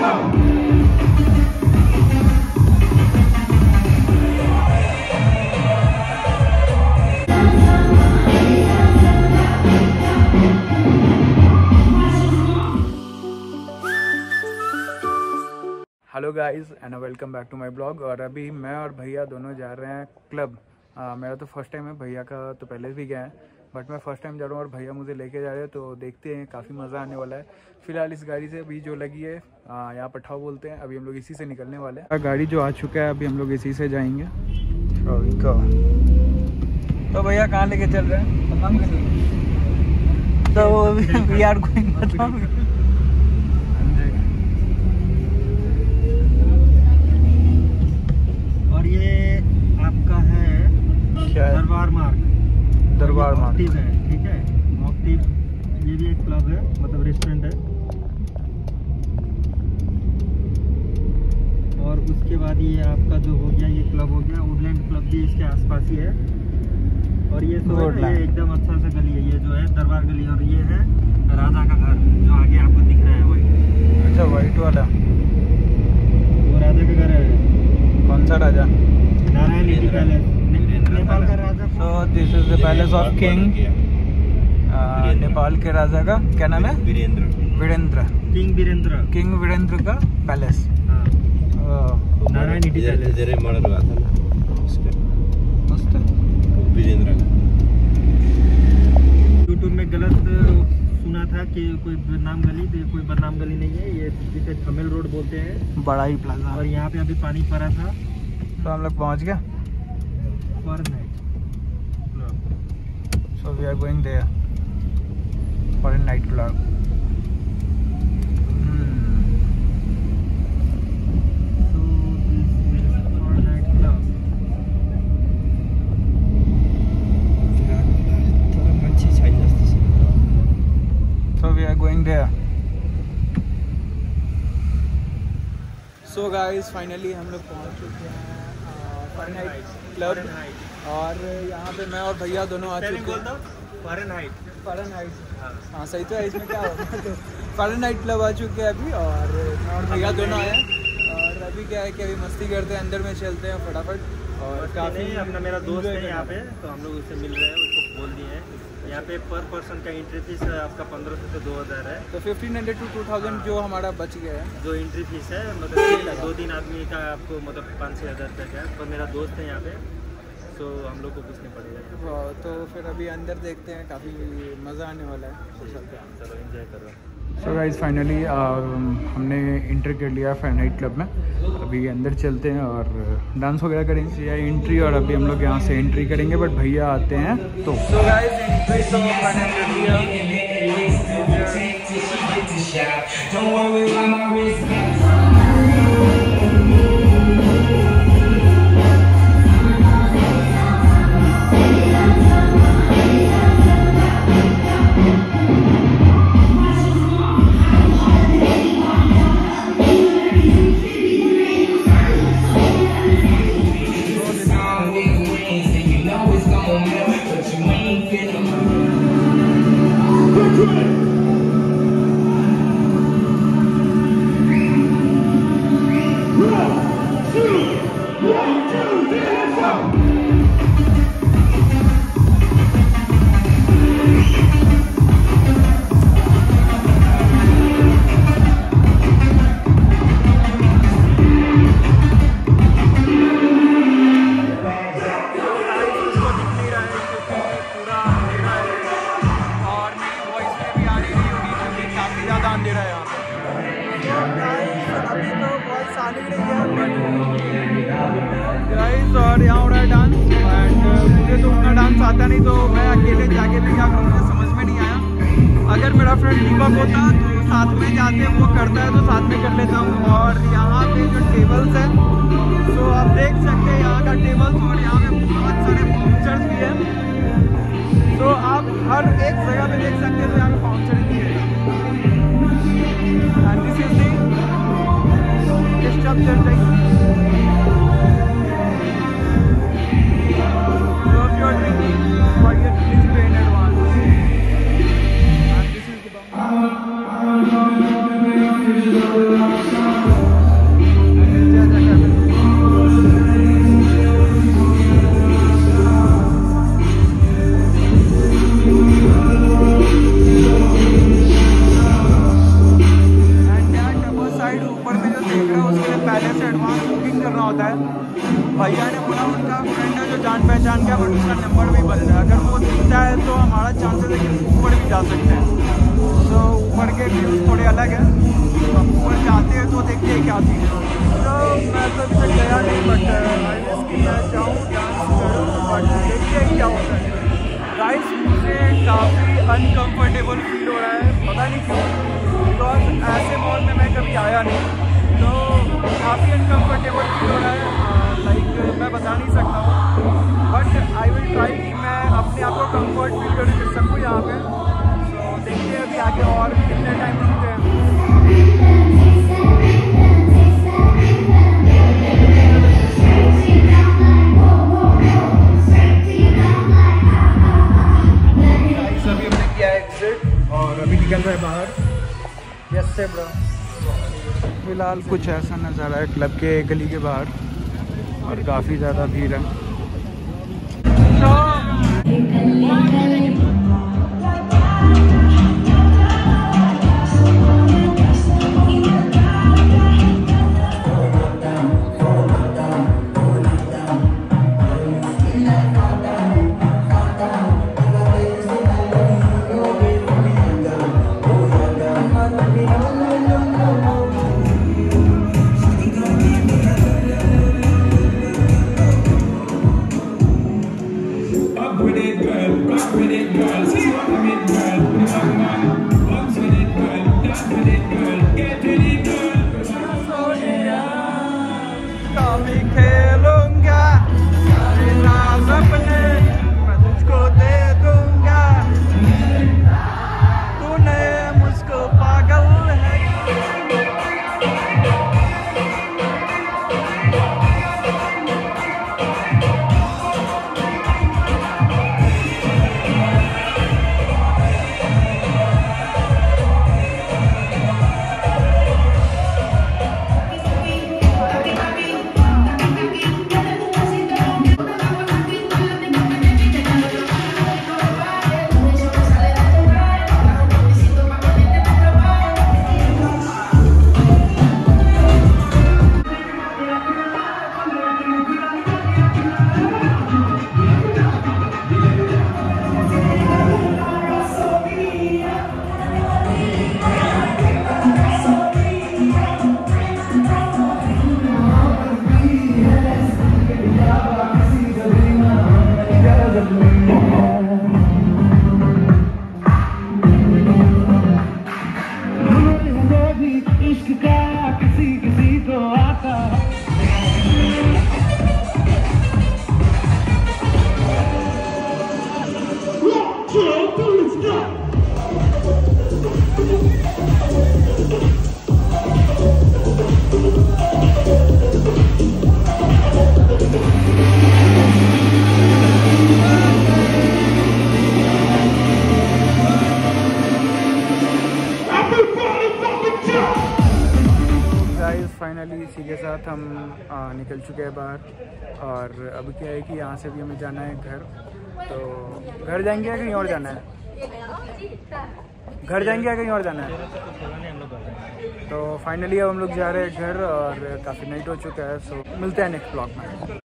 Hello guys and welcome back to my blog. और अभी मैं और भैया दोनों जा रहे हैं क्लब। मेरा तो फर्स्ट टाइम है, भैया का तो पहले भी गया है, बट मैं फर्स्ट टाइम जा रहा हूँ और भैया मुझे लेके जा रहे हैं, तो देखते हैं, काफ़ी मज़ा आने वाला है। फिलहाल इस गाड़ी से अभी जो लगी है यहाँ पठाव बोलते हैं, अभी हम लोग इसी से निकलने वाले हैं। गाड़ी जो आ चुका है, अभी हम लोग इसी से जाएंगे। तो भैया कहाँ लेके चल रहे हैं? तो वी आर गोइंग और ये आपका है क्या है? दरबार मार्ग है, ठीक है। ऑक्टिव ये भी एक क्लब है, मतलब रेस्टोरेंट है। और उसके बाद ये आपका जो हो गया, ये क्लब हो गया। वुडलैंड क्लब भी इसके आसपास ही है। और ये तो ये एकदम अच्छा सा गली है, ये जो है दरबार गली। और ये है राजा का घर, जो आगे आपको दिख रहा है वाइट। अच्छा, वाइट वाला वो राजा का घर है। कौन सा राजा? नारायण रेड्डी पैलेस, नेपाल का राजा। So this is the palace of king, Nepal के राजा का क्या नाम है? वीरेंद्र। किंग वीरेंद्र का palace. Narayan Reddy palace model हुआ था ना, मस्त है। वीरेंद्र का यूट्यूब में गलत सुना था कि कोई बदनाम गली, कोई बदनाम गली नहीं है। ये जिसे थमेल रोड बोलते हैं, बड़ा ही प्लाजा। और यहाँ पे अभी पानी पड़ा था, तो हम लोग पहुँच गए। पर night so we are going there for a night club. So guys finally हम लोग पहुंच चुके हैं फ़ारेनहाइट क्लब। और यहाँ पे मैं और भैया दोनों आ चुके हैं। फ़ारेनहाइट, हाँ सही तो है, इसमें क्या होगा। तो फ़ारेनहाइट क्लब आ चुके हैं अभी, और मैं और भैया दोनों आए हैं। और अभी क्या है कि अभी मस्ती करते हैं, अंदर में चलते हैं फटाफट। और काफ़ी अपना मेरा दोस्त है यहाँ पे, तो हम लोग उससे मिल रहे हैं, उसको बोल दिए हैं। यहाँ पे पर पर्सन का एंट्री फीस आपका 1500 से 2000 है। तो 1500 to 2000 जो हमारा बच गया है, जो एंट्री फीस है, मतलब 2-3 आदमी का आपको मतलब 5-6 हज़ार रुपये का है। पर मेरा दोस्त है यहाँ पे, तो हम लोग को पूछने पड़ेगा। तो फिर अभी अंदर देखते हैं, काफ़ी मज़ा आने वाला है। चलो एंजॉय करो। सो गाइस फाइनली हमने इंटर कर लिया फ़ारेनहाइट क्लब में। अभी अंदर चलते हैं और डांस वगैरह करेंगे या एंट्री, और अभी हम लोग यहाँ से एंट्री करेंगे, बट भैया आते हैं तो। सो गाइस एंट्री तो मैंने कर लिया। और यहाँ हो रहा है डांस, एंड मुझे तो उतना डांस आता नहीं, तो मैं अकेले जाके भी क्या करूँ, मुझे समझ में नहीं आया। अगर मेरा फ्रेंड दीपक होता तो साथ में जाते, वो करता है तो साथ में कर लेता हूँ। और यहाँ पे जो टेबल्स है, तो आप देख सकते हैं यहाँ का टेबल्स, और यहाँ पे बहुत सारे बाउंसर्स भी हैं। तो आप हर एक जगह पे देख सकते हैं, तो यहाँ पे बाउंसर भी है। And this is the structure. And this is the होता है। भैया ने बोला उनका फ्रेंड है जो जान पहचान का, बट उसका नंबर भी बंद है। अगर वो दिखता है तो हमारा चांसेस है कि ऊपर भी जा सकते हैं। तो ऊपर के टिप्स थोड़े अलग हैं, हम ऊपर जाते हैं तो देखते हैं क्या चीज़ है। तो मैं तो अभी तक गया नहीं, बट मैं जाऊँ डांस करूँ, बट देखते हैं क्या होता है। गाइस मुझे काफ़ी अनकम्फर्टेबल फील हो रहा है, पता नहीं क्यों, बिकॉज ऐसे मॉल में मैं कभी आया नहीं, तो काफ़ी अनकम्फर्टेबल फील हो रहा है। लाइक मैं बता नहीं सकता हूँ, बट आई विल ट्राई कि मैं अपने आप को कम्फर्ट फील कर सकूँ यहाँ पे। तो देखते हैं अभी आगे और कितने टाइम रुकते हैं। अभी हमने किया एग्जिट और अभी निकल रहे बाहर। यस से ब्रो। फिलहाल कुछ ऐसा नज़ारा है क्लब के गली के बाहर और काफ़ी ज़्यादा भीड़ है। फाइनली इसी के साथ हम निकल चुके हैं बाहर और अब क्या है कि यहाँ से भी हमें जाना है घर। तो घर जाएंगे या कहीं और जाना है? घर जाएंगे या कहीं और जाना है? तो फाइनली अब हम लोग जा रहे हैं घर और काफ़ी नाइट हो चुका है। सो मिलते हैं नेक्स्ट ब्लॉग में।